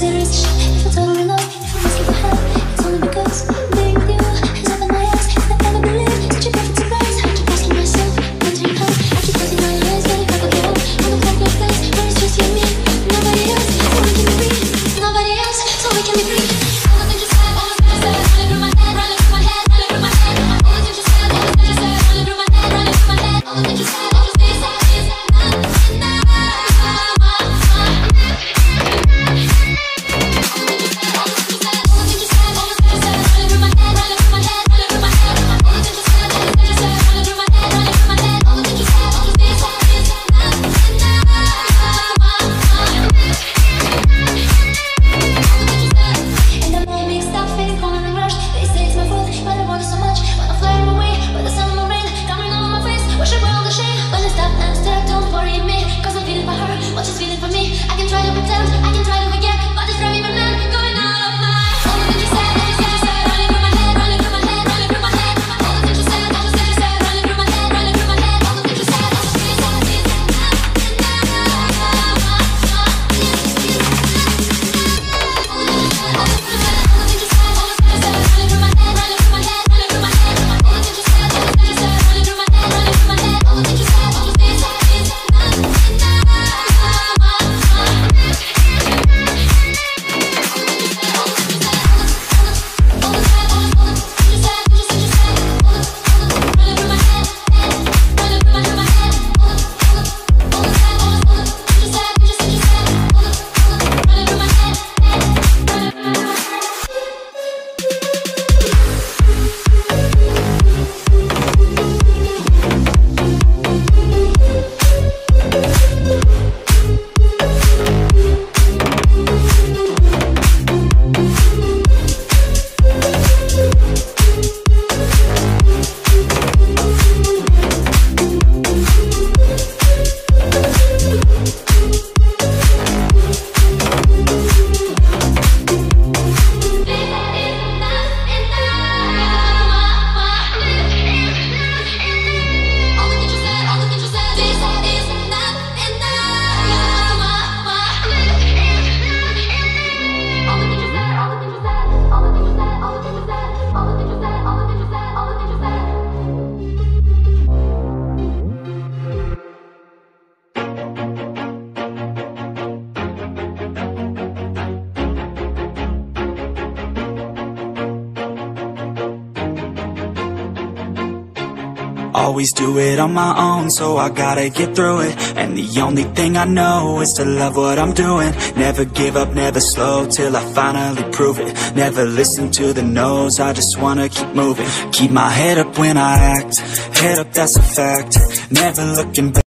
Always do it on my own, so I gotta get through it. And the only thing I know is to love what I'm doing. Never give up, never slow, till I finally prove it. Never listen to the no's, I just wanna keep moving. Keep my head up when I act, head up, that's a fact. Never looking back.